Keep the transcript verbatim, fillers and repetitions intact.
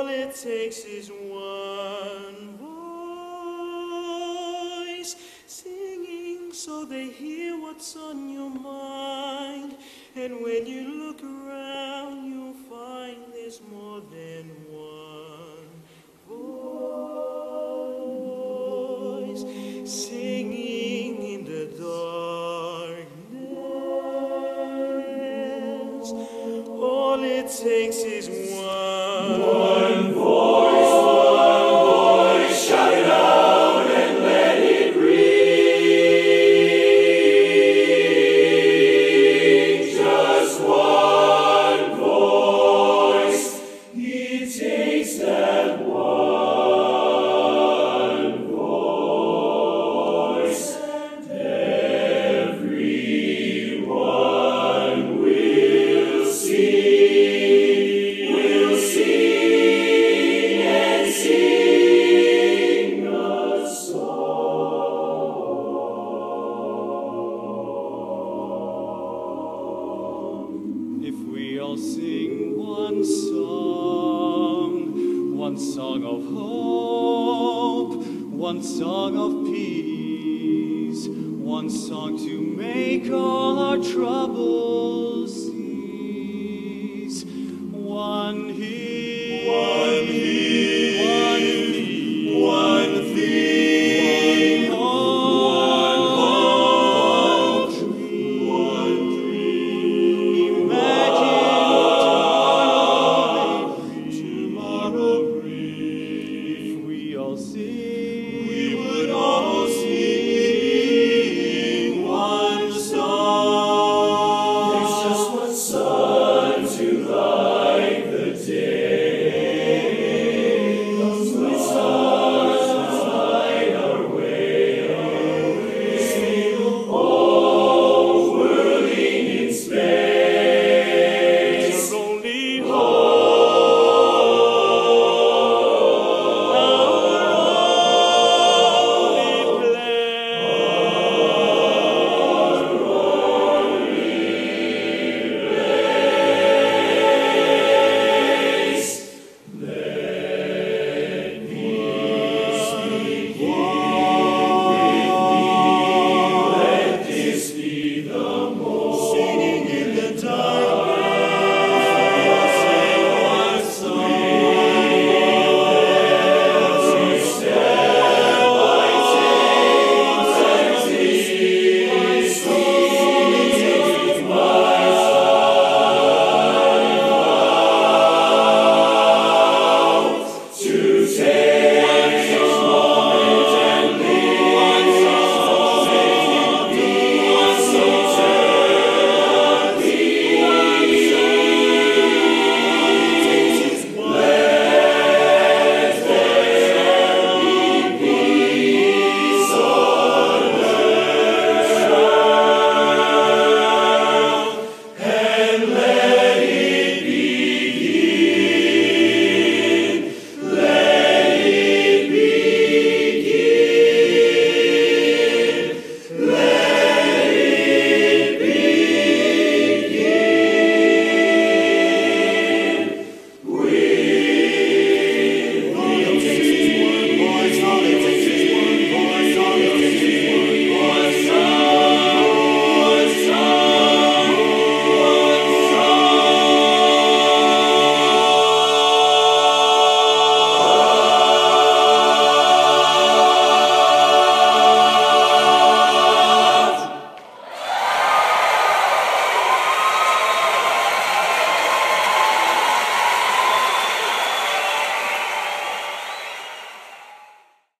it takes is one voice singing so they hear what's on your mind. And when you look around, you'll find there's more than one voice singing in the darkness. All it takes is one. One voice, one voice, shout it out and let it ring. Just one voice, it takes that one voice, and everyone will sing. Sing one song, one song of hope, one song of peace, one song to make all our troubles